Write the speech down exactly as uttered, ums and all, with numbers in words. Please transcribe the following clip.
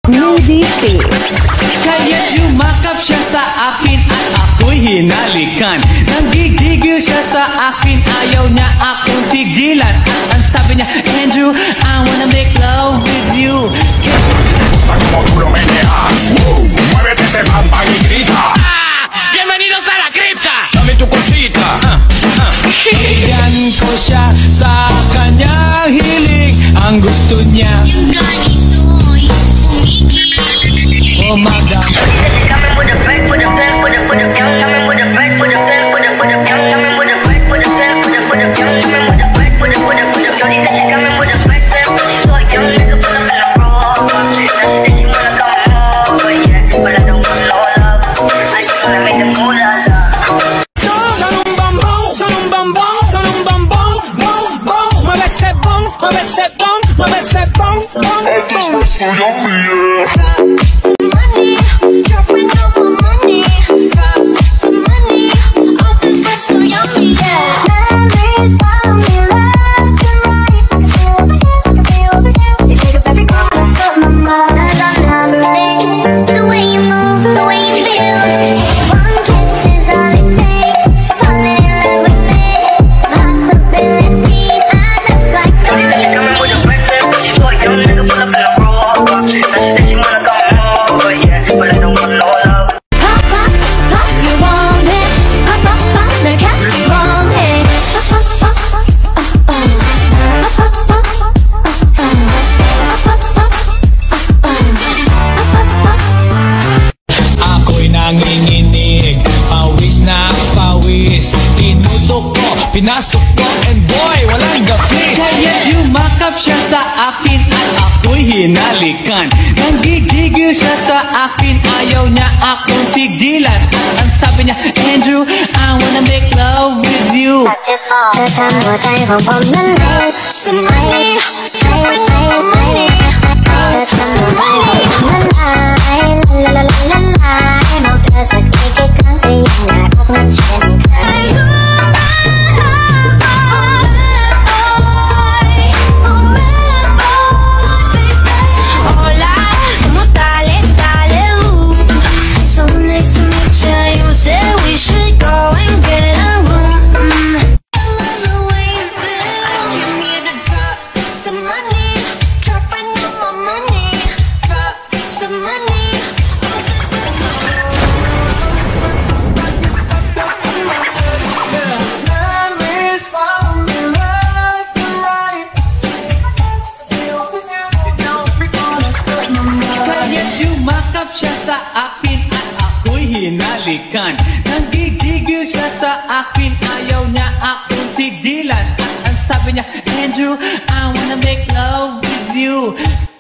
Music. Kaya yumakap siya sa akin at ako'y hinalikan. Nanggigigil siya sa akin, ayaw niya akong tigilan. At ang sabi niya, Andrew, I wanna make love with you. Muévete ese pampa y grita. Bienvenidos a la cripta. Dame tu cosita. Bigyan ko siya sa kanyang hiling. Ang gusto niya yung ganito, yung pumigil. oh madam. So yummy, yeah. Some money, dropping all my money. Drop some money, all this stuff so yummy, yeah. Memories follow me left and right. I can feel over here, I can feel over here. You take up every corner of my mind. I don't understand the way you move, the way you feel. One kiss is all it takes. Fall in love with me. Possibilities add up like three. Nanginginig, pawis na pawis. Tinutok ko, pinasok ko, and boy, walang gapis. Kaya yumakap siya sa akin at ako'y hinalikan. Nanggigigil siya sa akin, ayaw niya akong tigilan. Ang sabi niya, Andrew, I wanna make love with you. Some money, some money, some money. La la la la la. Cause I can't get comfy, I'm not much in Hola, ¿cómo dale, dale, uh. So nice to meet you, you said we should go and get a room. I love the way you feel. You need to drop some money, dropping all my money. Drop some money. Siya sa akin at ako'y hinalikan. Nanggigigil siya sa akin, ayaw niya akong tigilan. At ang sabi niya, Andrew, I wanna make love with you.